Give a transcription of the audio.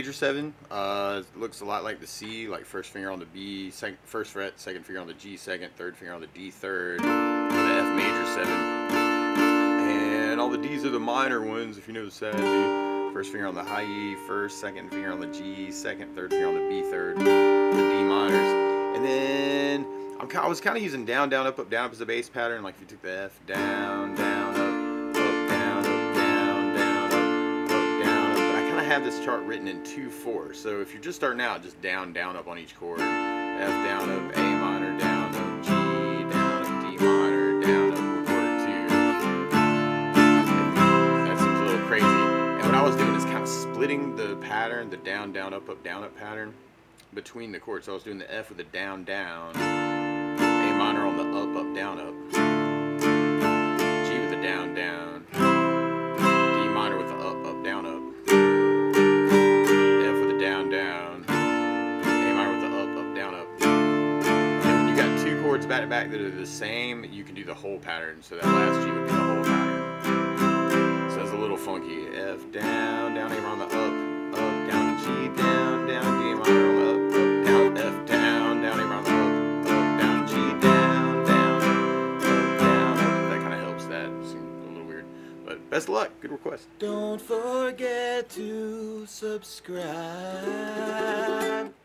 major 7. Looks a lot like the C, like first finger on the B, first fret, second finger on the G second, third finger on the D third, with the F major 7. And all the D's are the minor ones, if you know the sad D. First finger on the high E, first, second finger on the G second, third finger on the B third, the D minors. And then I was kind of using down, down, up, down, up as a bass pattern. Like if you took the F, down, down, up, down, up, down, down, up, down, up. But I kind of have this chart written in 2/4. So if you're just starting out, just down, down, up on each chord. F, down, up, A minor, down, up, G, down, up, D minor, down, up, chord 2. That seems a little crazy. And what I was doing is kind of splitting the pattern, the down, down, up, down, up pattern between the chords. So I was doing the F with a down, down. A minor on the up, down, up. G with the down, down. D minor with the up, down, up. F with the down, down. A minor with the up, down, up. And when you got two chords back to back that are the same, you can do the whole pattern. So that last G would be the whole pattern. So it's a little funky. F, down, down, A minor on the up, down, G, down, down, D minor on the up, down, F, down, down, A minor on the up. Best of luck. Good request. Don't forget to subscribe.